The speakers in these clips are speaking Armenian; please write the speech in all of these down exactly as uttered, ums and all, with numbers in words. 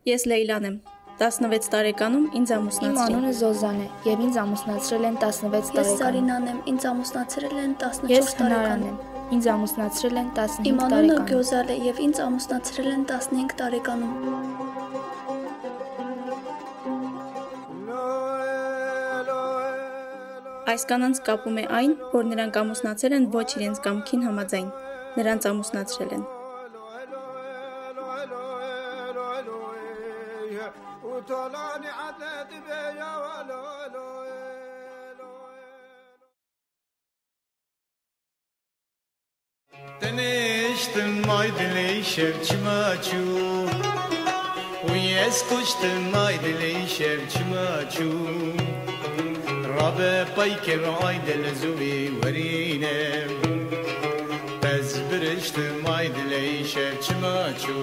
Ես Լեյլան եմ, տասնվեց տարեկանում ինձ Իմ ամուսնացրին։ անունը Զոզան է եւ ինձ ամուսնացրել են տասնվեց Ես տարեկանում։ Զարինան եմ, ինձ ամուսնացրել են Ես տասնչորս Հնարան տարեկանում։ եմ, ինձ ամուսնացրել են Իմ տասնհինգ անունը տարեկանում։ Գյոզալ է եւ ինձ ամուսնացրել են տասնհինգ տարեկանում։ Այս կանանց կապում է այն, որ նրանք ամուսնացել են ոչ իրենց կամքին համաձայն, նրանց ամուսնացրել են։ Teniştim maydili şevçmaçu Uyes kuştum maydili şevçmaçu Rabe payker aydel zuvi verine Bez biriştim maydili şevçmaçu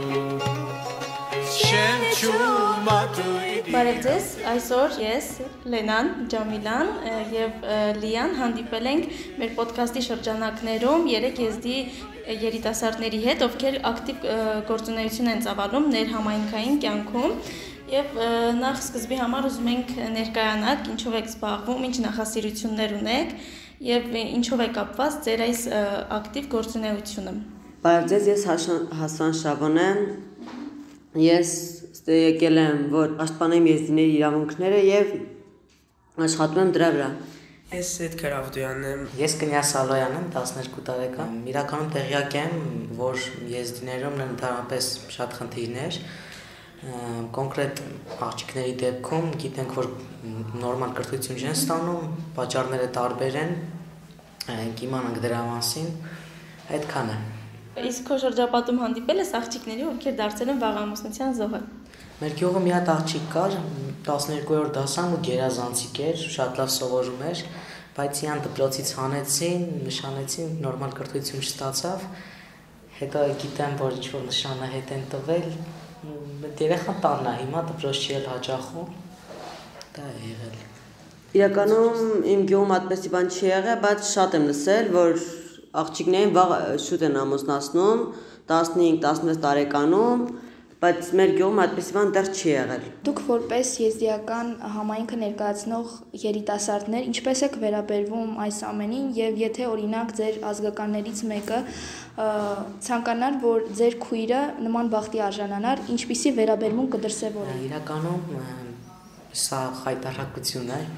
Şevçu matu Բարև ձեզ, այսօր ես, Լենան, Ջամիլան եւ Լիան հանդիպել ենք մեր ոդքասթի շրջանակներում երեք եզդի երիտասարդների հետ, ովքեր ակտիվ գործունեություն են ծավալում ներհամայնքային կյանքում եւ նախ սկզբի համար ուզում ենք ներկայանալ, ինչով եք զբաղվում, ինչ նախասիրություններ ունեք եւ ինչով է կապված ձեր այս ակտիվ գործունեությունը։ Բարև ձեզ, ես Հասան Շաբոն եմ, ես եկել եմ, որ պաշտպանեմ եզդիների իրավունքները եւ աշխատում եմ դրա վրա։ Ես Էդգար Ավդոյանն եմ։ Ես Կնյաս Սալոյան եմ, տասներկու տարեկան։ Իրականում տեղյակ եմ, որ եզդիներում ընդհանրապես շատ խնդիրներ, կոնկրետ աղջիկների դեպքում գիտենք, որ նորմալ կրթություն չեն ստանում, պատճառները տարբեր են, կիմանանք դրա մասին, այդքան է։ Իսկ քո շրջապատում հանդիպել ես աղջիկների, ովքեր դարձել են վաղ ամուսնության զոհը։ Մեր գյուղը մի հատ աղջիկ կար, տասներկուերորդ դասան ու գերազանցիկ էր, շատ լավ սովորում էր, բայց իրան դպրոցից հանեցին, նշանեցին, նորմալ կրթություն չստացավ, հետո գիտեմ, որ ինչ-որ նշանը հետ են տվել, երեխան տանն է, հիմա դպրոց չի էլ հաճախում, դա է եղել։ Իրականում իմ գյուղում այդպեսի բան չի եղել, բայց շատ եմ լսել, որ աղջիկներին վաղ շուտ են ամուսնացնում, տասնհինգ տասնվեց տարեկանում, բայց մեր գյուղում այդպեսի բան դեռ չի եղել։ Դուք որպես եզդիական համայնքը ներկայացնող երիտասարդներ, ինչպես եք վերաբերվում այս ամենին եւ եթե օրինակ ձեր ազգականներից մեկը ցանկանար, որ ձեր քույրը նման բախտի արժանանար, ինչպիսի վերաբերմունք կդրսևորի։ Իրականում սա խայտարակություն է,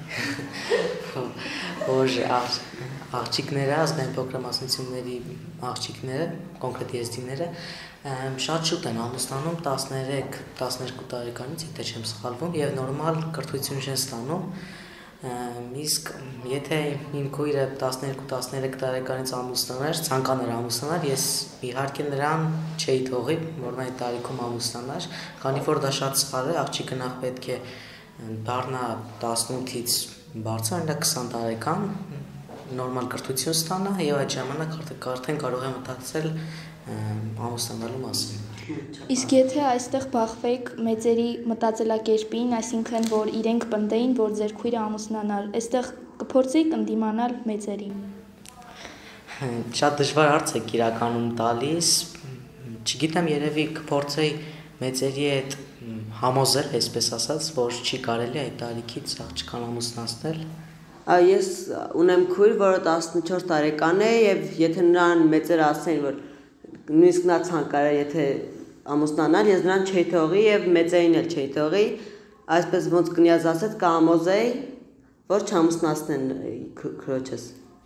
որ աղջիկները, ազգային փոքրամասնությունների աղջիկները, կոնկրետ եզդիները շատ շուտ են ամուսնանում տասներեք տասներկու տարեկանից, եթե չեմ սխալվում, եւ նորմալ կրթություն չեն ստանում, իսկ եթե իմ քույրը տասներկու տասներեք տարեկանից ամուսնանար, ցանկանար ամուսնանալ, ես իհարկե նրան չէի թողի, որ նա այդ տարիքում ամուսնանար, քանի որ դա շատ սխալ է, աղջիկը նախ պետք է դառնա տասնութից բարձր, այնա քսան տարեկան, նորմալ կրթություն ստանա եւ այդ ժամանակ արդեն կարող է մտածել ամուսնանալու մասին։ Իսկ եթե այստեղ բախվեք մեծերի մտածելակերպին, այսինքն որ իրենք պնդեին, որ ձեր քույրը ամուսնանար, այստեղ կփորձեիք ընդդիմանալ մեծերին։ Շատ դժվար հարց եք իրականում տալիս, չգիտեմ, երևի կփորձեի մեծերի հետ համոզել, այսպես ասած, որ չի կարելի այդ տարիքից աղջկան ամուսնացնել։ Ես ունեմ քույր, որը տասնչորս տարեկան է եւ եթե նրան մեծերը ասեն, որ նույնիսկ նա ցանկարար եթե ամուսնանալ, ես նրան չէի թողի եւ մեծերին էլ չէի թողի, այսպես ոնց կնյազ ասած կհամոզեի, որ չամուսնացնեն քրոջս։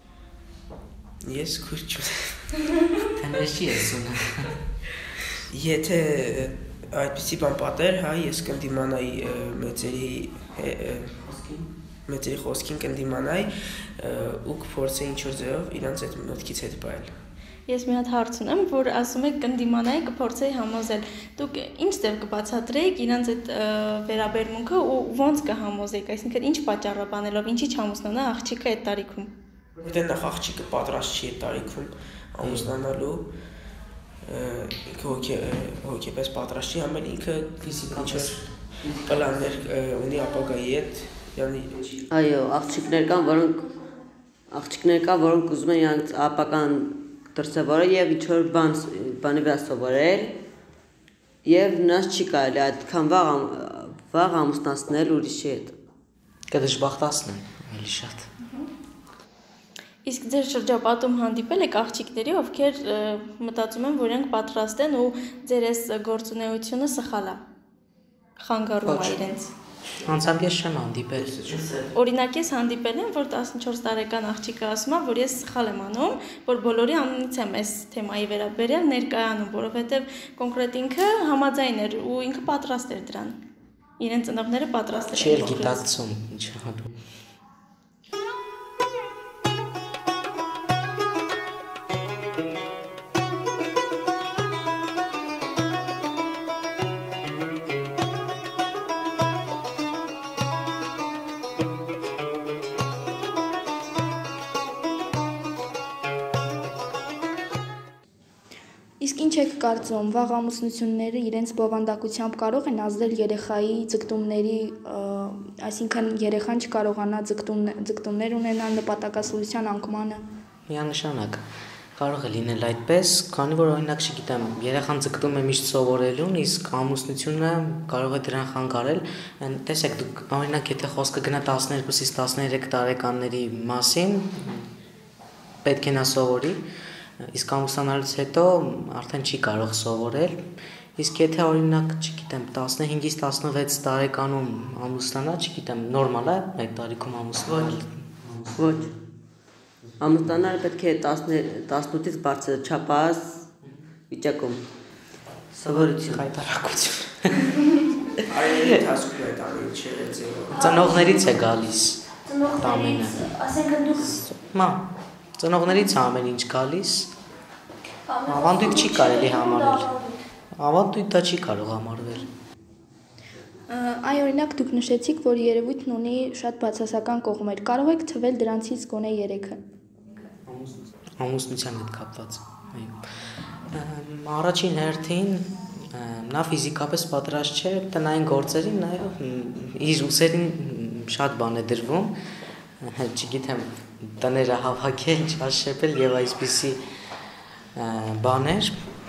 Ես քույր չունեմ։ Թեներში ես ունեմ։ Եթե այդպիսի բան պատեր, հա, ես կընդդիմանայի մեծերի մեծերի խոսքին կընդդիմանայի ու կփորձեի ինչ-որ ձևով իրանց այդ մտքից հետ բայել։ Ես մի հատ հարց ունեմ, որ ասում եք կընդդիմանայի, կփորձեի համոզել։ Դուք ինչ ձև կբացատրեիք իրանց այդ վերաբերմունքը ու ոնց կհամոզեիք, այսինքն ինչ պատճառաբանելով, ինչի չամուսնանա աղջիկը այդ տարիքում։ Որտեղ նախ աղջիկը պատրաստ չի այդ տարիքում ամուսնանալու, ինքը հոգեպես պատրաստ չի, ամեն ինքը ֆիզիկապես պլաններ ունի ապագայի հետ, յանի Այո, աղջիկներ կան, որոնք աղջիկներ կան, որոնք ուզում են իրանց ապական դրսևորել եւ ինչ-որ բան բանի վրա սովորել Եվ նրանց չի կարելի այդքան վաղ վաղ ամուսնացնել ուրիշի հետ։ կդժբախտացնեն ավելի շատ։ Իսկ ձեր շրջապատում հանդիպել եք աղջիկների, ովքեր մտածում են, որ իրենք պատրաստ են ու ձեր այս գործունեությունը սխալ է։ Խանգարում է իրենց։ Անցավ ես չեմ հանդիպել։ Օրինակ ես հանդիպել եմ, որ տասնչորս տարեկան աղջիկը ասում է, որ ես սխալ եմ անում, որ բոլորի անունից եմ այս թեմայի վերաբերյալ ներկայանում, որովհետև կոնկրետ ինքը համաձայն էր ու ինքը պատրաստ էր դրան։ Իրեն ծնողները պատրաստ Չի էլ գիտակցում ինչ անում։ Իսկ ինչ եք կարծում, վաղ ամուսնությունները իրենց բովանդակությամբ կարող են ազդել երեխայի ձգտումների, այսինքն երեխան չկարողանա ձգտումներ ունենալ նպատակասլության անկմանը։ Միանշանակ կարող է լինել այդպես, քանի որ օրինակ չգիտեմ, երեխան ձգտում է միշտ սովորելուն, իսկ ամուսնությունը կարող է դրան խանգարել։ Տեսեք, դուք օրինակ եթե խոսքը գնա տասներկուսից տասներեք տարեկանների մասին, պետք է նա սովորի, իսկ ամուսնանալուց հետո արդեն չի կարող սովորել, իսկ եթե օրինակ, չգիտեմ, տասնհինգից տասնվեց տարեկանում ամուսնանա, չգիտեմ, նորմալ է այդ տարիքում ամուսնանալ։ Ոչ։ Ամուսնանալը պետք է տասնութից բարձր չափած վիճակում։ Սովորություն, հայտարարություն։ Այլ հասկում է դա ինչ է ձևը։ Ծնողներից է գալիս։ Ծնողներից, ասենք դուք Մա, ծնողներից ամեն ինչ գալիս։ Ավանդույթ չի կարելի համարել։ Ավանդույթ դա չի կարող համարվել։ Այ օրինակ դուք նշեցիք, որ երևույթն ունի շատ բացասական կողմեր։ Կարող եք թվել դրանցից գոնե երեքը։ Ամուսնության հետ կապված։ Առաջին հերթին նա ֆիզիկապես պատրաստ չէ տնային գործերին, նաև իր ուսերին շատ բան է դրվում, չգիտեմ, տները հավաքել, չաշեպել եւ այսպիսի բաներ։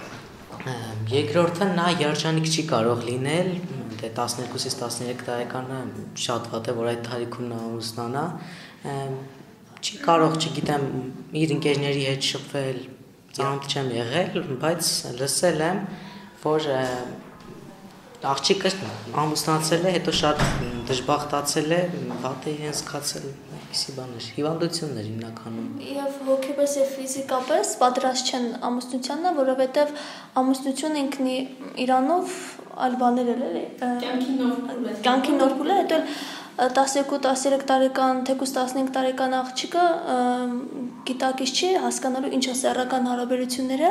Երկրորդը նա երջանիկ չի կարող լինել, դե տասներկուսից տասներեք տարեկանը շատ վատ է, որ այդ տարիքում նա ամուսնանա, չի կարող, չգիտեմ, իր ընկերների հետ շփվել, ծանոթ չեմ եղել, բայց լսել եմ, որ աղջիկը ամուսնացել է, հետո շատ դժբախտացել է, վատ է իրեն զգացել, այսպիսի բաներ, հիվանդություններ հիմնականում։ Եվ հոգեպես եւ ֆիզիկապես պատրաստ չեն ամուսնությանն, որովհետեւ ամուսնությունը ինքն իրանով այլ բաներ էլ է։ Կյանքի նոր փուլ է։ Կյանքի նոր փուլ է, հետո տասներկու տասներեք տարեկան, թեկուզ տասնհինգ տարեկան աղջիկը գիտակից չի հասկանալու ինչ է սեռական հարաբերությունները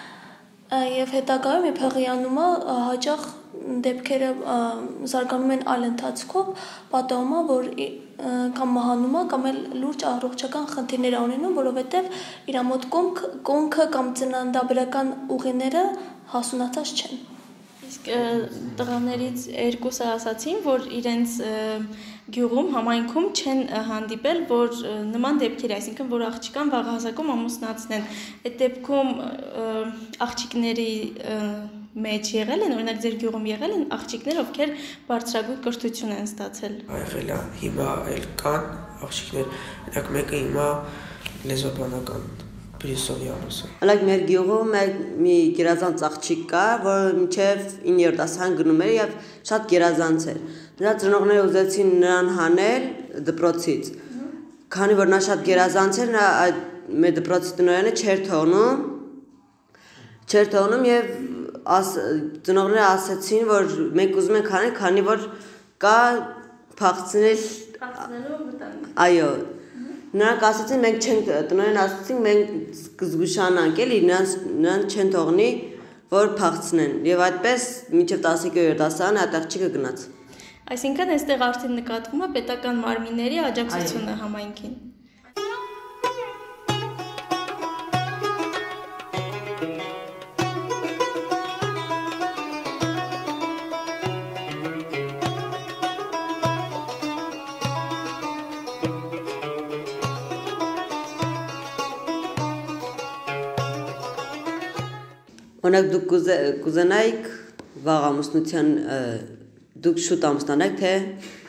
եւ հետագայում երբ հղիանում է հաճախ դեպքերը զարգանում են այլ ընթացքով, պատահում է, որ կամ մահանում է, կամ էլ լուրջ առողջական խնդիրներ ունենում, որովհետեւ իր մոտ կոնքը կամ ծննդաբերական ուղիները հասունացած չեն։ Իսկ տղաներից երկուսը ասացին, որ իրենց գյուղում, համայնքում չեն հանդիպել, որ նման դեպքեր, այսինքն որ աղջիկան վաղ հասակում ամուսնացնեն։ Այդ դեպքում աղջիկների մեջ եղել են, օրինակ ձեր գյուղում եղել են աղջիկներ, ովքեր բարձրագույն կրթություն են ստացել։ Եղել է, հիմա այլ կան աղջիկներ, օրինակ մեկը հիմա լեզվաբանական Պրիսովյանոսը։ Like մեր գյուղում մի գերազանց աղջիկ կա, որ մինչև իններորդ դասարան գնում էր եւ շատ գերազանց էր։ Նրա ծնողները ուզեցին նրան հանել դպրոցից։ Քանի որ նա շատ գերազանց էր, նա այդ մեր դպրոցի տնօրենը չէր թողնում, չէր թողնում եւ ծնողները ասացին, որ մենք ուզում ենք հանել, քանի որ կա փախցնել Փախցնելու վտանգ։ Այո։ Նրանք ասացին, մենք չենք տնօրեն ասացին, մենք կզգուշանանք էլի, նրանց չեն թողնի, որ փախցնեն։ Եվ այդպես մինչև տասներկու դասարան այդ աղջիկը գնաց։ Այսինքն այստեղ արդեն նկատվում է պետական մարմինների աջակցությունը համայնքին։ Օրինակ դուք կուզենայիք, վաղ ամուսնության դուք շուտ ամուսնանաք, թե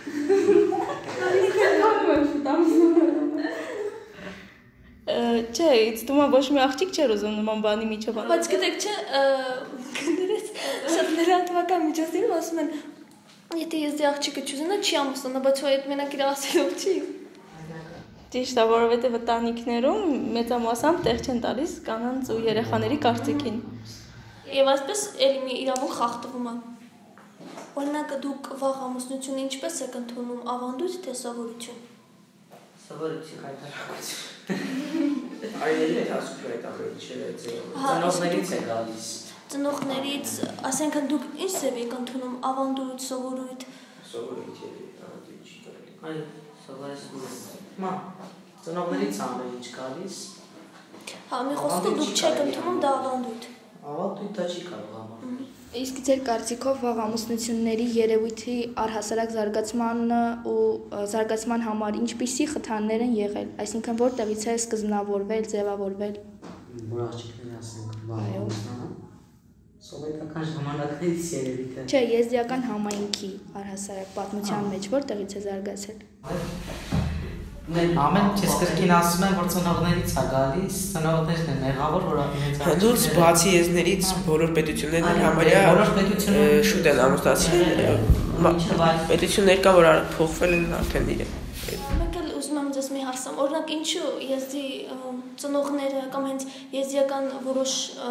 Չէ, իցտում է ոչ մի աղջիկ չէր ուզում նման բանի միջով անել։ Բայց գիտեք չէ, գնդերից շատ լրատվական միջոցներում ասում են, եթե ես դե աղջիկը չուզենա, չի ամուսնանա, բայց ու այդ մենակ իր ասելով չի։ Ճիշտ է, որովհետև ընտանիքներում մեծամասամբ տեղ չեն տալիս կանանց ու երեխաների կարծիքին։ Եվ այսպես էլի մի իրավունք խախտվում է։ Օրինակ դուք վաղ ամուսնությունը ինչպես եք ընդունում, ավանդույթ թե սովորություն։ Սովորություն հայտարարություն։ Այլևս այդ ասում այդ ամենը չէ, ծնողներից է գալիս։ Ծնողներից, ասենքն դուք ինչ ձև եք ընդունում, ավանդույթ, սովորույթ։ Սովորույթ է, ավանդույթ չի կարելի։ Այո, սովորություն։ Մա, ծնողներից ամեն ինչ գալիս։ Հա, մի խոսքով դուք չեք ընդունում դա ավանդույթ։ Ավանդույթը չի կարող համարել։ Իսկ ձեր կարծիքով վաղ ամուսնությունների երևույթի առհասարակ զարգացման ու զարգացման համար ինչպիսի խթաններ են եղել, այսինքն որտեղից է սկզբնավորվել, ձևավորվել։ Որ աղջիկները ասենք վաղ ամուսնանան, սովետական ժամանակներից երևի թե։ Չէ, եզդիական համայնքի առհասարակ պատմության մեջ որտեղից է զարգացել։ Ամեն ինչ կրկին ասում են, որ ծնողներից է գալիս, ծնողներն են մեղավոր, որ իրենց Հանդուրս բացի եզներից բոլոր պետություններն համարյա շուտ են ամուսնացել, պետություններ կա, որ փոխվել են արդեն իրեն։ Մեկ էլ ուզում եմ ձեզ մի հարցամ, օրինակ ինչու եզդի ծնողները կամ հենց եզդիական որոշ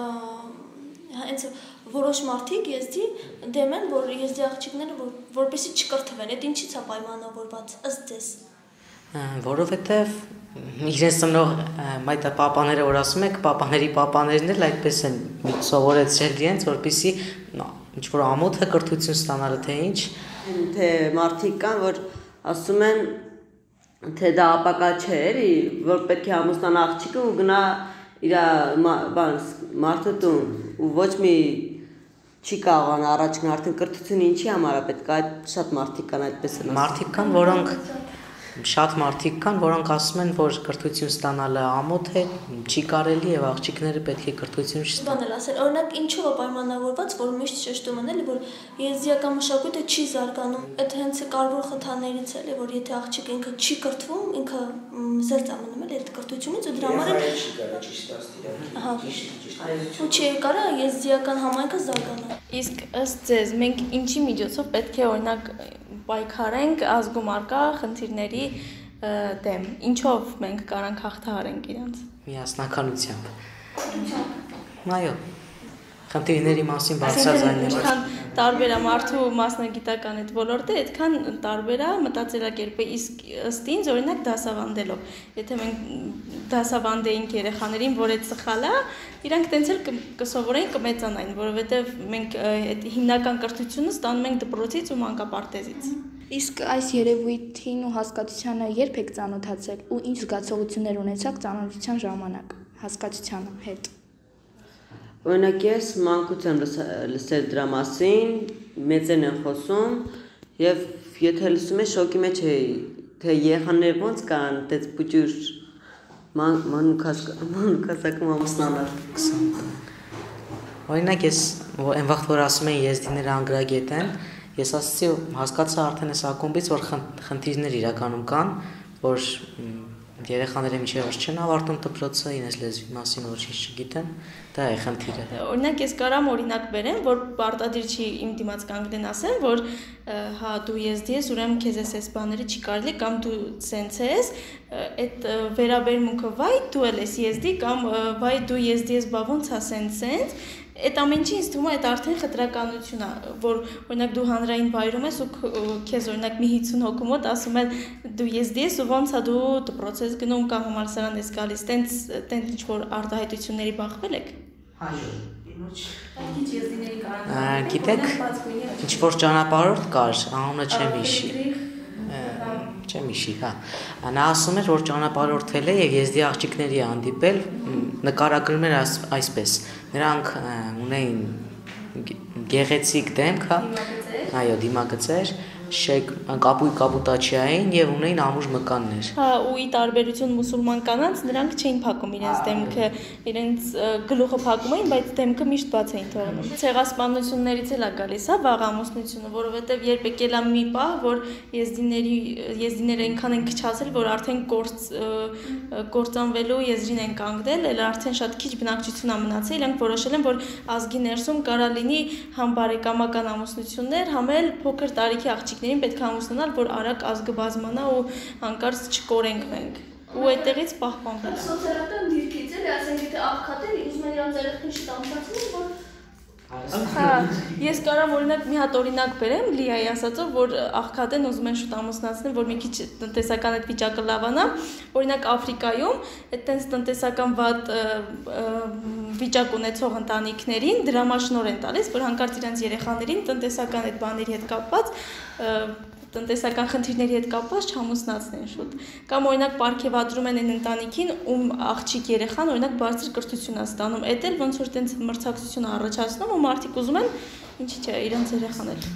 հենց որոշ մարդիկ եզդի դեմ են, որ եզդի աղջիկները որպեսզի չկրթվեն, այդ ինչից է պայմանավորված ըստ ձեզ։ Որովհետև իրենց ծնող այդ պապաները որ ասում եք, պապաների պապաներն էլ այդպես են սովորեցրել իրենց, որպեսզի ինչ որ ամոթը կրթություն ստանալը թե ինչ, թե մարդիկ կան, որ ասում են, թե դա ապակա չէ, էլի, որ պետք է ամուսնանա աղջիկը ու գնա իր բան մարդու տուն ու ոչ մի չի կարողանա առաջ գնա, արդեն կրթությունը ինչի համար է պետք է, շատ մարդիկ կան այդպես են ասում։ Մարդիկ կան, որոնք Շատ մարդիկ կան, որոնք ասում են, որ կրթություն ստանալը ամոթ է, չի կարելի եւ աղջիկները պետք է կրթություն չստանան։ Բան էլ ասել, օրինակ ինչու է պայմանավորված, որ միշտ շեշտում են, էլի, որ եզդիական մշակույթը չի զարգանում։ Այդ հենց կարևոր խթաններից է, էլի, որ եթե աղջիկը ինքը չի կրթվում, ինքը զերծ է մնում, էլի, այդ կրթությունից ու դրա համար է չի կարա ճիշտ ասել։ Ահա։ Ճիշտ։ Ու չի կարա եզդիական համայնքը զարգանա։ Իսկ ըստ ձեզ մենք ինչի միջոցով պետք է օրինակ պայքարենք ազգում արկա խնդիրների դեմ։ Ինչով մենք կարանք հաղթահարենք իրենց։ Միասնականությամբ։ Այո։ Խնդիրների մասին բարձրաձայնելով։ Ինչքան տարբեր է մարդու մասնագիտական այդ ոլորտը, այդքան տարբեր է մտածելակերպը, իսկ ըստ ինձ օրինակ դասավանդելով։ Եթե մենք դասավանդեինք երեխաներին, որ այդ սխալ է, իրանք տենց էլ կսովորեին, կմեծանային, որովհետև մենք այդ հիմնական կրթությունը ստանում ենք դպրոցից ու մանկապարտեզից։ Իսկ այս երևույթին ու հասկացությանը երբ եք ծանոթացել ու ինչ զգացողություններ ունեցաք ծանոթության ժամանակ հասկացության հետ։ Օրինակ ես մանկուց եմ լսել դրա մասին, մեծերն են խոսում եւ եթե լսում ես շոկի մեջ էի, թե երեխաները ոնց կան, այդպես փուճուր մանուկասակում ամուսնանալ։ Օրինակ ես այն վաղ որ ասում են եզդիները անգրագետ են, ես ասացի հասկացա արդեն այս ակումբից, որ խնդիրներ իրականում կան, որ երեխաները մինչև չեն ավարտում դպրոցը, իրենց լեզվի մասին ոչինչ չգիտեն, դա է խնդիրը։ Օրինակ ես կարամ օրինակ բերեմ, որ պարտադիր չի իմ դիմաց կանգնեն ասեն, որ հա դու եզդի ես, ուրեմն քեզ այս բաները չի կարելի կամ դու սենց ես, այդ վերաբերմունքը վայ դու էլ ես եզդի կամ վայ դու եզդի ես, բա ոնց է սենց սենց, այդ ամեն ինչի ինձ թվում է այդ արդեն խտրականություն է, որ օրինակ դու հանրային վայրում ես ու քեզ օրինակ մի հիսուն հոգու մոտ ասում են դու եզդի ես ու ոնց է դու դպրոց ես գնում կամ համալսարան ես գալիս, տենց տենց ինչ որ արտահայտությունների բախվել եք։ Այո։ Գիտեք, ինչ որ ճանապարհորդ կար, անունը չեմ հիշի։ Չեմ հիշի, հա։ Նա ասում էր, որ ճանապարհորդել է եւ եզդի աղջիկների հանդիպել, նկարագրում էր այսպես։ Նրանք ունեին գեղեցիկ դեմք, հա։ Այո, դիմագծեր, շեկ կապույտ կապուտաչիային եւ ունեին ամուր մկաններ։ Հա, ու ի տարբերություն մուսուլման կանանց նրանք չէին փակում իրենց դեմքը, իրենց գլուխը փակում էին, բայց դեմքը միշտ բաց էին թողնում։ Ցեղասպանություններից էլ է գալիս, հա, վաղամուսնությունը, որովհետեւ երբ եկել է մի պահ, որ եզդիների եզդիները այնքան են քչացել, որ արդեն գործ կործանվելու եզրին են կանգնել, էլ արդեն շատ քիչ բնակչություն է մնացել, իրենք որոշել են, որ ազգի ներսում կարա լինի համ բարեկամական ամուսնություններ, համ էլ փոքր տարիքի աղջիկներին պետք է ամուսնանալ, որ արագ ազգը բազմանա ու հանկարծ չկորենք մենք։ Ու այդտեղից պահպանվել է։ Սոցիալական դիրքից էլ ասենք եթե աղքատեր ուզում են իրանց երեխին չտամբացնել, որ Հա, ես կարամ օրինակ մի հատ օրինակ բերեմ Լիայի ասածով, որ աղքատեն ուզում են շուտ ամուսնացնել, որ մի քիչ տնտեսական այդ վիճակը լավանա, օրինակ Աֆրիկայում այդտենց տնտեսական վատ վիճակ ունեցող ընտանիքներին դրամաշնոր են տալիս, որ հանկարծ իրենց երեխաներին տնտեսական այդ բաների հետ կապված տնտեսական խնդիրների հետ կապված չամուսնացնեն շուտ։ Կամ օրինակ պարգևատրում են այն ընտանիքին, ում աղջիկ երեխան օրինակ բարձր կրթություն է ստանում, այդ էլ ոնց որ տենց մրցակցություն առաջացնում ու մարդիկ ուզում են, ինչի՞ չէ, իրենց երեխան էլ։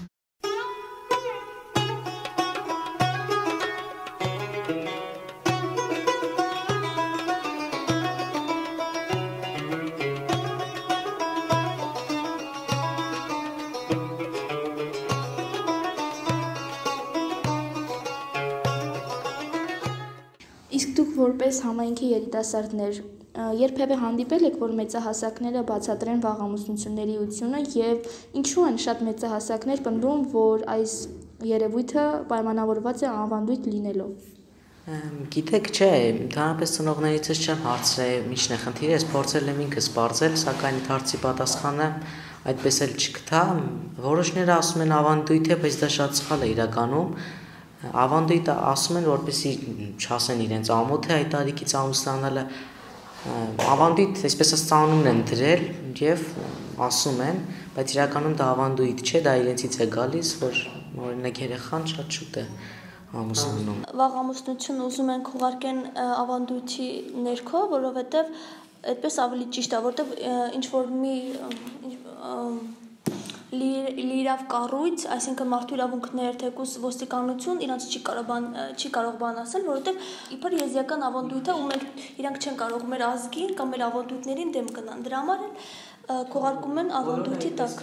Իսկ դուք որպես համայնքի երիտասարդներ երբևէ հանդիպել եք, որ մեծահասակները բացատրեն վաղամուսնությունների ուղղությունը եւ ինչու են շատ մեծահասակներ պնդում, որ այս երևույթը պայմանավորված է անվանդույթ լինելով։ Գիտեք, չէ, ընդհանրապես ծնողներիցս չեմ հարցրել ինչն է խնդիրը, ես փորձել եմ ինքս բարձել, սակայն այդ հարցի պատասխանը այդպես էլ չգտա։ Որոշները ասում են ավանդույթ է, բայց դա շատ սխալ է իրականում։ Ավանդույթը ասում են, որպեսզի չասեն իրենց ամոթ է այդ տարիքից ամուսնանալը, ավանդույթ, այսպես ասած անուն են դրել եւ ասում են, բայց իրականում դա ավանդույթ չէ, դա իրենցից է գալիս, որ օրինակ երեխան շատ շուտ է ամուսնանում։ Վաղամուսնություն ուզում են քողարկեն ավանդույթի ներքո, որովհետեւ այդպես ավելի ճիշտ է, որովհետեւ ինչ որ մի լիրավ կառույց, այսինքն մարդու իրավունքներ, թեկուզ ոստիկանություն իրանց չի կարող բան չի կարող բան ասել, որովհետև իբր եզիական ավանդույթ է, ու մենք իրանք չեն կարող մեր ազգին կամ մեր ավանդույթներին դեմ գնան։ Դրա համար էլ քողարկում են ավանդույթի տակ։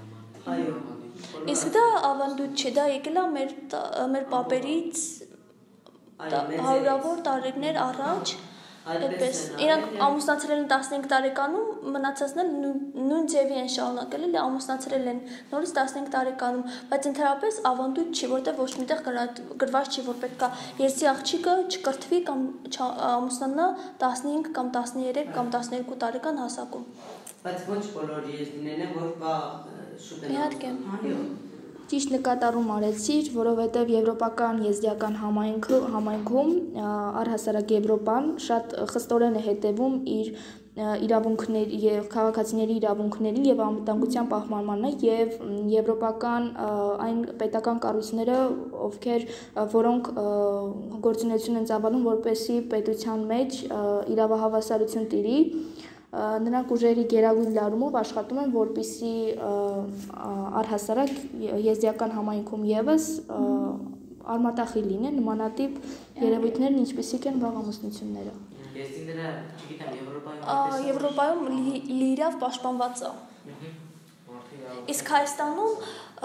Իսկ դա ավանդույթ չէ, դա եկել է մեր մեր պապերից հարյուրավոր տարիներ առաջ։ Այդպես իրանք ամուսնացրել են տասնհինգ տարեկանում, մնացածն էլ նույն ձևի են շարունակել, էլի ամուսնացրել են նորից տասնհինգ տարեկանում, բայց ընդհանրապես ավանդույթ չի, որտեղ ոչ միտեղ գրված չի, որ պետք է երեսի աղջիկը չկրթվի կամ ամուսնանա տասնհինգ կամ տասներեք կամ տասներկու տարեկան հասակում։ Բայց ոչ բոլոր եզդիներն են, որ բա շուտ են։ Իհարկե։ Ճիշտ նկատառում արեցիր, որովհետև եվրոպական եզդիական համայնքը համայնքում առհասարակ Եվրոպան շատ խստորեն է հետևում իր իրավունքների եւ քաղաքացիների իրավունքներին եւ անվտանգության պահպանմանը եւ եվրոպական այն պետական կառույցները, ովքեր որոնք գործունեություն են ծավալում, որպեսզի պետության մեջ իրավահավասարություն տիրի, նրանք ուժերի գերագույն լարումով աշխատում են, որպեսզի առհասարակ եզդիական համայնքում եւս արմատախիլ լինեն նմանատիպ երևույթներն, ինչպիսիք են վաղամուսնությունները։ Եզդիները, չգիտեմ, Եվրոպայում Եվրոպայում լիրավ պաշտպանված է։ Իսկ Հայաստանում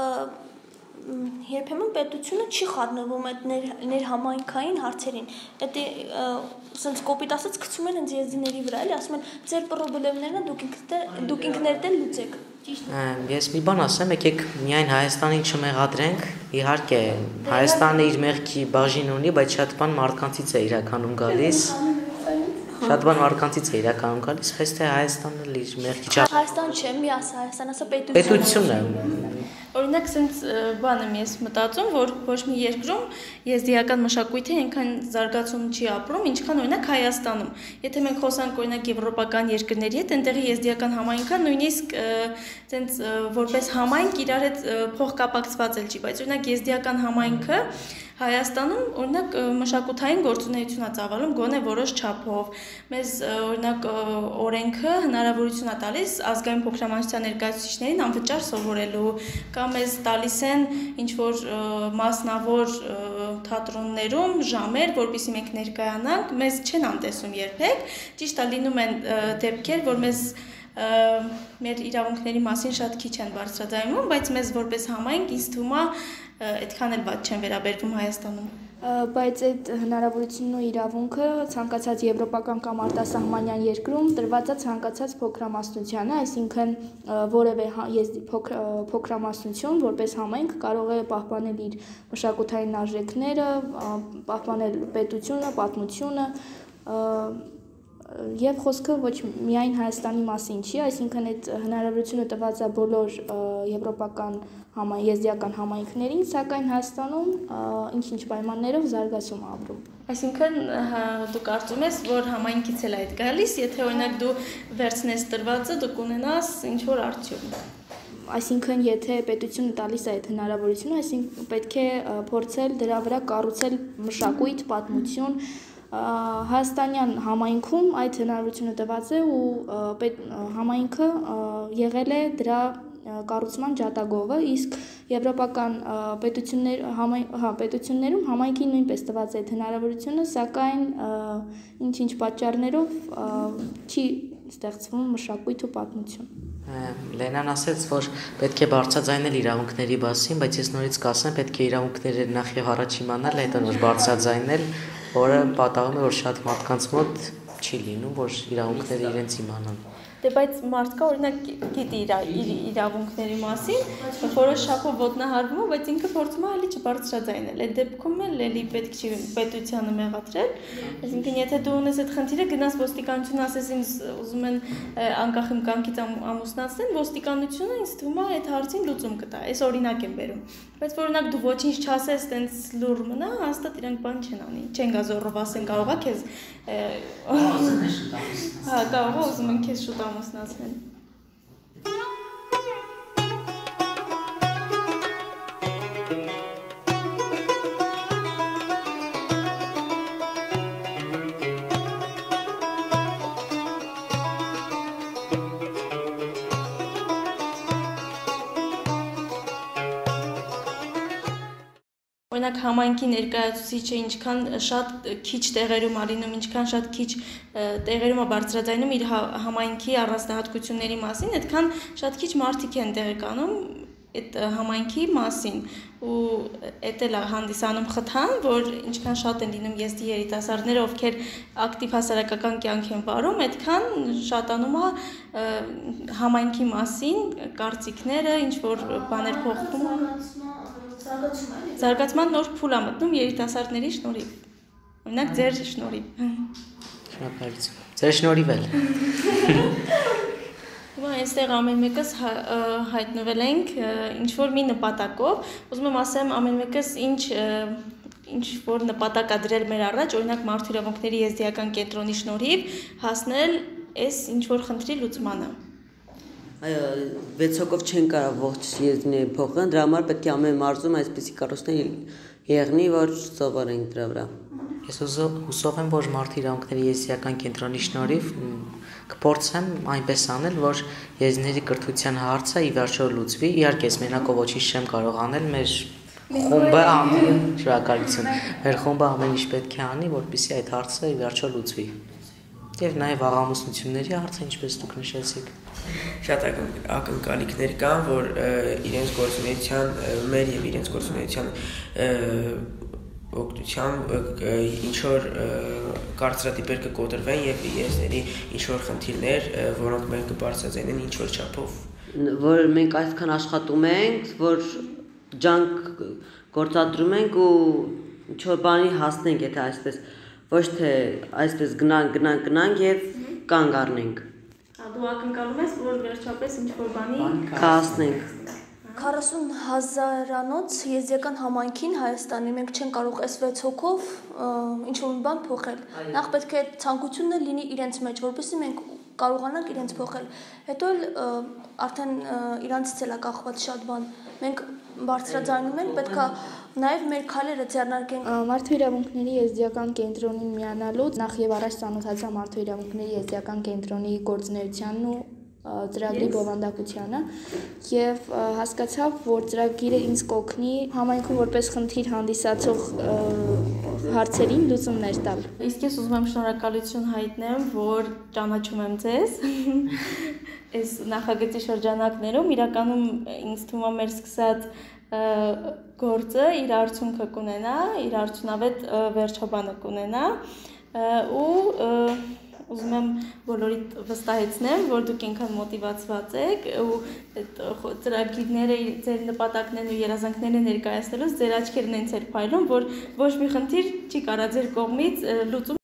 երբեմն պետությունը չի խառնվում այդ ներհամայնքային հարցերին։ Դա ասենց կոպիտ ասած գցում են հենց եզդիների վրա, էլի ասում են ձեր պրոբլեմներն են դուք ինքներդ էլ լուծեք։ Ես մի բան ասեմ, եկեք միայն Հայաստանին չմեղադրենք, իհարկե Հայաստանը իր մեղքի բաժին ունի, բայց շատ բան մարդկանցից է իրականում գալիս։ Շատ բան մարդկանցից է իրականում գալիս, բայց թե Հայաստանը իր մեղքի չափ։ Հայաստան չէ, մի ասա, Հայաստան ասա պետություն։ Պետություն է։ Օրինակ, sense բան եմ ես մտածում, որ ոչ մի երկրում եզդիական մշակույթը այնքան զարգացում չի ապրում, ինչքան օրինակ Հայաստանում։ Եթե մենք խոսանք օրինակ եվրոպական երկրների հետ, այնտեղի եզդիական համայնքը նույնիսկ sense որպես համայնք իրար հետ փոխկապակցված էլ չի, բայց օրինակ եզդիական համայնքը Հայաստանում օրինակ մշակութային գործունեություն է ծավալում գոնե որոշ չափով։ Մեզ օրինակ օրենքը հնարավորություն է տալիս ազգային փոքրամասնության ներկայացուցիչներին անվճար սովորելու կամ հետագա մեզ տալիս են ինչ-որ մասնավոր թատրոններում ժամեր, որպեսզի մենք ներկայանանք, մեզ չեն անտեսում երբեք, ճիշտ է լինում են դեպքեր, որ մեզ մեր իրավունքների մասին շատ քիչ են բարձրաձայնում, բայց մեզ որպես համայնք ինձ թվում է այդքան էլ վատ չեն վերաբերվում Հայաստանում։ Բայց այդ հնարավորությունն ու իրավունքը ցանկացած եվրոպական կամ արտասահմանյան երկրում տրված է ցանկացած փոքրամասնությանը, այսինքն որևէ փոքրամասնություն որպես համայնք կարող է պահպանել իր մշակութային արժեքները, պահպանել պետությունը, պատմությունը, եւ խոսքը ոչ միայն Հայաստանի մասին չի, այսինքն այդ հնարավորությունը տրված է բոլոր եվրոպական եզդիական համայնքներին, սակայն Հայաստանում ինչ-ինչ պայմաններով զարգացում է ապրում։ Այսինքն դու կարծում ես, որ համայնքից էլ այդ գալիս, եթե օրինակ դու վերցնես տրվածը, դու կունենաս ինչ-որ արդյունք։ Այսինքն եթե պետությունը տալիս է այդ հնարավորությունը, այսինքն պետք է փորձել դրա վրա կառուցել մշակույթ, պատմություն, Հայաստանյան համայնքում այդ հնարավորությունը տրված է ու համայնքը եղել է դրա կառուցման ջատագովը, իսկ եվրոպական պետություններ, հա, պետություններում համայնքին նույնպես տրված է այդ հնարավորությունը, սակայն ինչ-ինչ պատճառներով չի ստեղծվում մշակույթ ու պատմություն։ Լենան ասաց, որ պետք է բարձրաձայնել իրավունքների մասին, բայց ես նորից կասեմ, պետք է իրավունքները նախ եւ առաջ իմանալ, հետո որ բարձրաձայնել, որը պատահում է, որ շատ մարդկանց մոտ չի լինում, որ իրավունքները իրենց իմանան։ Դե բայց մարդկա օրինակ գիտի իր իրավունքների մասին, որոշ շապով ոտնահարվում է, բայց ինքը փորձում է էլի չբարձրաձայնել։ Այդ դեպքում էլ էլի պետք չի պետությանը մեղադրել։ Այսինքն եթե դու ունես այդ խնդիրը, գնաս ոստիկանություն, ասես ինձ ուզում են անկախ իմ կամքից ամուսնացնեն, ոստիկանությունը ինձ թվում է այդ հարցին լուծում կտա։ Այս օրինակ եմ բերում։ Բայց որ օրինակ դու ոչինչ չասես, տենց լուր մնա, հաստատ իրանք բան չեն անի։ Չեն գա զոռով ասեն, կարող է քեզ հա, կարող է ուզում են քեզ շուտ ամուսնացնեն։ Օրինակ համայնքի ներկայացուցիչը ինչքան շատ քիչ տեղերում ալինում, ինչքան շատ քիչ տեղերում է բարձրաձայնում իր համայնքի առանձնահատկությունների մասին, այդքան շատ քիչ մարդիկ են տեղեկանում այդ համայնքի մասին ու էդ էլ հանդիսանում խթան, որ ինչքան շատ են լինում եզդի երիտասարդները, ովքեր ակտիվ հասարակական կյանք են վարում, այդքան շատանում է համայնքի մասին կարծիքները, ինչ որ բաներ փոխվում Զարգացման նոր փուլ է մտնում երիտասարդների շնորհիվ։ Օրինակ ձեր շնորհիվ։ Շնորհակալություն։ Ձեր շնորհիվ էլ։ Ու այստեղ ամեն մեկս հայտնվել ենք ինչ որ մի նպատակով, ուզում եմ ասեմ ամեն մեկս ինչ ինչ որ նպատակ ա դրել մեր առաջ, օրինակ մարդու իրավունքների եզդիական կենտրոնի շնորհիվ հասնել այս ինչ որ խնդրի լուծմանը։ Այո, վեց հոգով չեն կարող ողջ եզդիները փոխել, դրա համար պետք է ամեն մարզում այսպիսի կառույցներ եղնի, որ սովորենք դրա վրա։ Ես հուսով եմ, որ մարդու իրավունքների եզդիական կենտրոնի շնորհիվ կփորձեմ այնպես անել, որ եզդիների կրթության հարցը ի վերջո լուծվի։ Իհարկե, ես մենակով ոչինչ չեմ կարող անել, մեր խումբը անի, շնորհակալություն։ Մեր խումբը ամեն ինչ պետք է անի, որպեսզի այդ հարցը ի վերջո լուծվի։ Եվ նաև աղամուսնությունների հարցը, ինչպես դուք նշեցիք։ Շատ ակնկալիքներ կան, որ իրենց գործունեության, մեր եւ իրենց գործունեության օգնությամբ ինչ որ կարծրատիպեր կկոտրվեն եւ եզների ինչ որ խնդիրներ, որոնք մենք կբարձրացնեն ինչ որ չափով։ Որ մենք այսքան աշխատում ենք, որ ջանք գործադրում ենք ու ինչ որ բանի հասնենք, եթե այսպես ոչ թե այսպես գնանք, գնանք, գնանք եւ կանգ առնենք։ Դու ակնկալում ես, որ վերջապես ինչ որ բանի կհասնենք։ քառասուն հազարանոց եզդիական համայնքին Հայաստանի մենք չեն կարող այս վեց հոգով ինչ որ բան փոխել։ Նախ պետք է ցանկությունը լինի իրենց մեջ, որպեսզի մենք կարողանանք իրենց փոխել։ Հետո էլ արդեն իրանցից էլ է կախված շատ բան։ Մենք բարձրաձայնում ենք, պետքա նաև մեր քայլերը ձեռնարկենք։ Մարդու իրավունքների եզդիական կենտրոնին միանալուց նախ եւ առաջ ծանոթացա մարդու իրավունքների եզդիական կենտրոնի գործունեությանն ու ծրագրի բովանդակությանը եւ հասկացա, որ ծրագիրը ինձ կօգնի համայնքում որպես խնդիր հանդիսացող հարցերին լուծումներ տալ։ Իսկ ես ուզում եմ շնորհակալություն հայտնեմ, որ ճանաչում եմ ձեզ։ Այս նախագծի շրջանակներում իրականում ինձ թվում է մեր սկսած գործը իր արդյունքը կունենա, իր արդյունավետ վերջաբանը կունենա ու ուզում եմ բոլորիդ վստահեցնեմ, որ դուք ինքան մոտիվացված եք ու այդ ծրագիրները, ձեր նպատակներն ու երազանքները ներկայացնելուց ձեր աչքերն են ցեր փայլում, որ ոչ մի խնդիր չի կարա ձեր կողմից լուծում